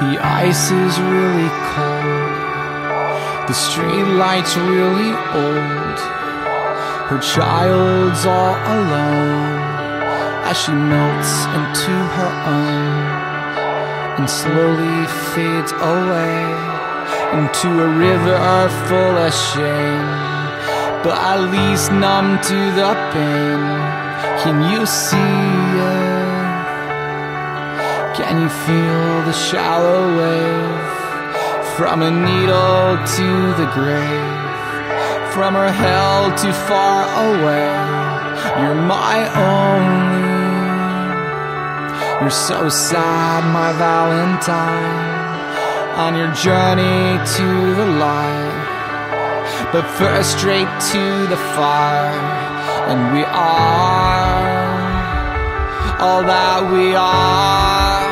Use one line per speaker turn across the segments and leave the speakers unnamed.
The ice is really cold, the street light's really old. Her child's all alone as she melts into her own and slowly fades away into a river full of shame. But at least numb to the pain, can you see it? Can you feel the shallow wave from a needle to the grave? From her hell too far away, you're my only. You're so sad, my Valentine, on your journey to the light. But first straight to the fire, and we are all that we are,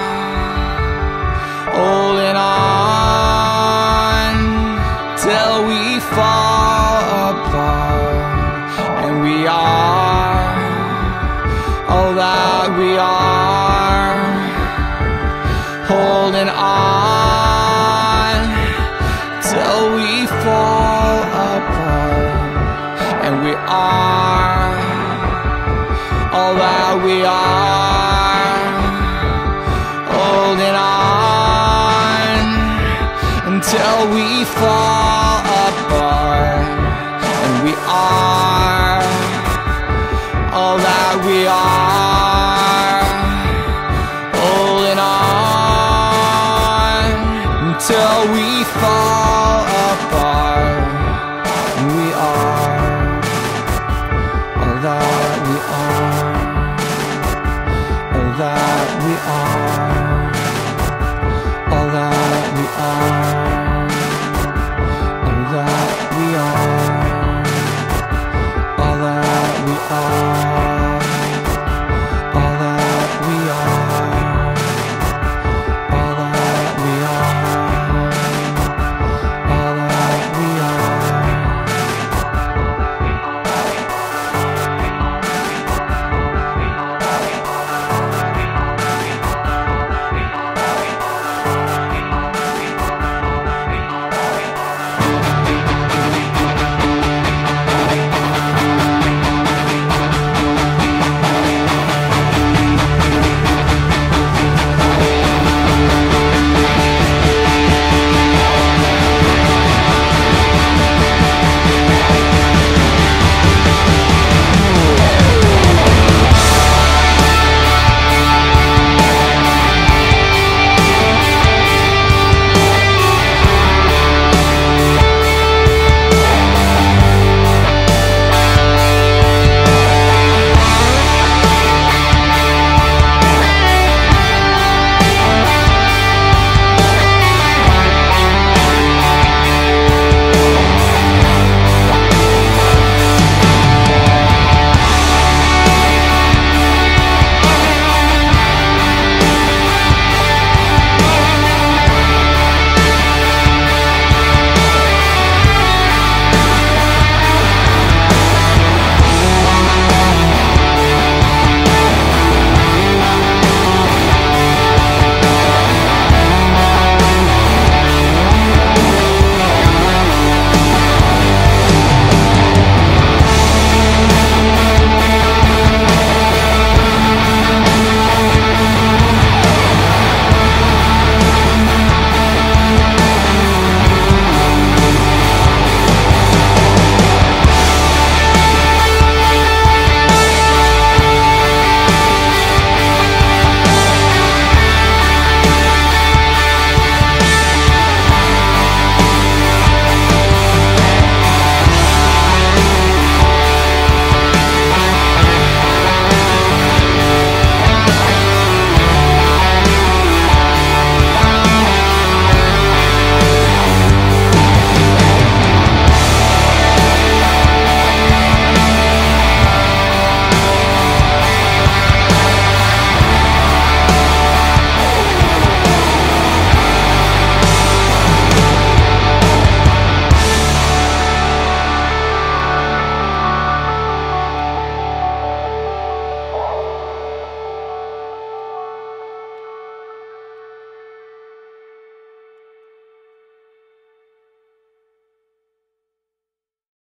holding on till we fall apart. And we are all that we are, holding on till we fall apart. And we are all that we are, holding on until we fall apart. And we are all that we are, holding on until we fall